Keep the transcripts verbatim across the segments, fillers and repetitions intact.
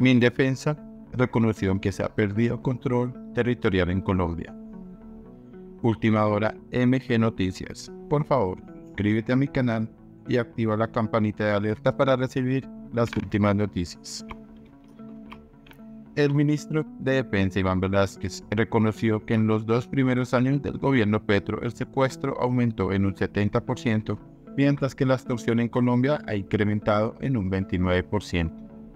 Mindefensa reconoció que se ha perdido control territorial en Colombia. Última hora M G Noticias. Por favor, suscríbete a mi canal y activa la campanita de alerta para recibir las últimas noticias. El ministro de Defensa, Iván Velásquez, reconoció que en los dos primeros años del gobierno Petro el secuestro aumentó en un setenta por ciento, mientras que la extorsión en Colombia ha incrementado en un veintinueve por ciento.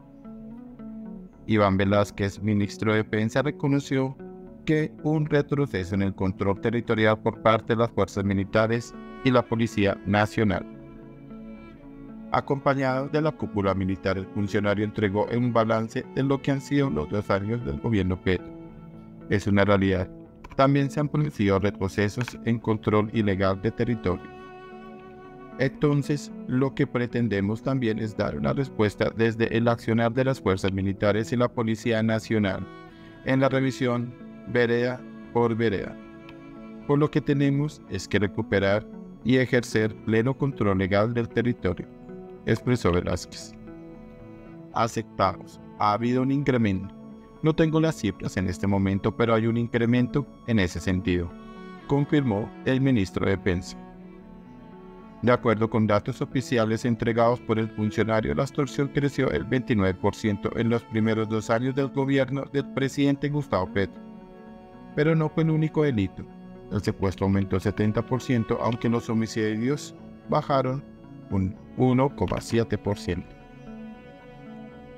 Iván Velásquez, ministro de Defensa, reconoció que un retroceso en el control territorial por parte de las fuerzas militares y la Policía Nacional. Acompañado de la cúpula militar, el funcionario entregó un balance de lo que han sido los dos años del gobierno Petro. Es una realidad. También se han producido retrocesos en control ilegal de territorio. Entonces, lo que pretendemos también es dar una respuesta desde el accionar de las fuerzas militares y la Policía Nacional en la revisión vereda por vereda. Por lo que tenemos es que recuperar y ejercer pleno control legal del territorio, expresó Velásquez. Aceptamos, ha habido un incremento. No tengo las cifras en este momento, pero hay un incremento en ese sentido, confirmó el ministro de Defensa. De acuerdo con datos oficiales entregados por el funcionario, la extorsión creció el veintinueve por ciento en los primeros dos años del gobierno del presidente Gustavo Petro. Pero no fue el único delito. El secuestro aumentó setenta por ciento, aunque los homicidios bajaron un uno coma siete por ciento.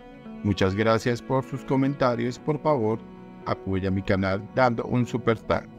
Muchas gracias por sus comentarios. Por favor, apoya mi canal dando un super thanks.